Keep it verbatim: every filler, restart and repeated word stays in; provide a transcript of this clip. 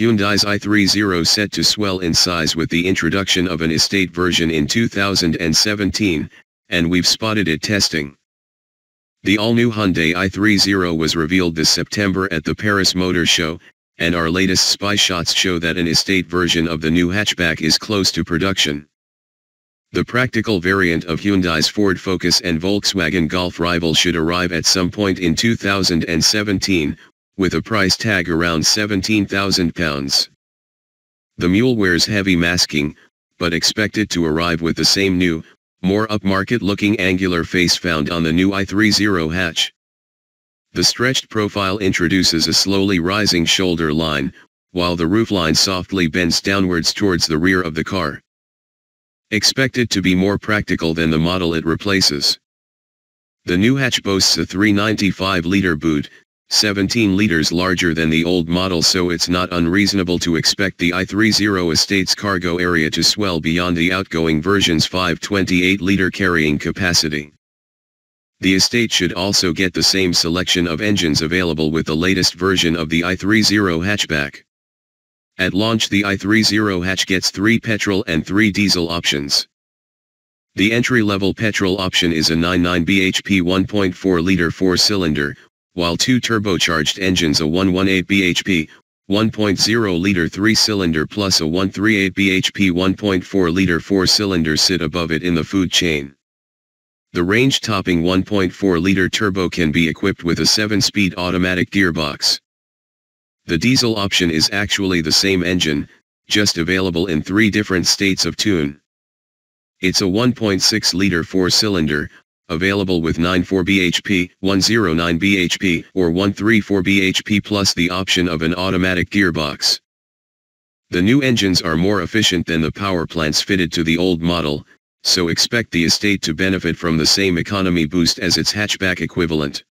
Hyundai's i thirty set to swell in size with the introduction of an estate version in two thousand seventeen, and we've spotted it testing. The all-new Hyundai i thirty was revealed this September at the Paris Motor Show, and our latest spy shots show that an estate version of the new hatchback is close to production. The practical variant of Hyundai's Ford Focus and Volkswagen Golf rival should arrive at some point in two thousand seventeen, with a price tag around seventeen thousand pounds. The mule wears heavy masking, but expected to arrive with the same new, more upmarket-looking angular face found on the new i thirty hatch. The stretched profile introduces a slowly rising shoulder line, while the roofline softly bends downwards towards the rear of the car. Expected to be more practical than the model it replaces. The new hatch boasts a three hundred ninety-five liter boot, seventeen liters larger than the old model, so it's not unreasonable to expect the i thirty estate's cargo area to swell beyond the outgoing version's five hundred twenty-eight liter carrying capacity. The estate should also get the same selection of engines available with the latest version of the i thirty hatchback. At launch, the i thirty hatch gets three petrol and three diesel options. The entry-level petrol option is a ninety-nine B H P one point four liter four-cylinder, while two turbocharged engines, a one hundred eighteen B H P, one point zero liter three-cylinder plus a one hundred thirty-eight B H P one point four liter four-cylinder, sit above it in the food chain. The range-topping one point four liter turbo can be equipped with a seven-speed automatic gearbox. The diesel option is actually the same engine, just available in three different states of tune. It's a one point six liter four-cylinder, available with ninety-four B H P, one hundred nine B H P, or one hundred thirty-four B H P plus the option of an automatic gearbox. The new engines are more efficient than the power plants fitted to the old model, so expect the estate to benefit from the same economy boost as its hatchback equivalent.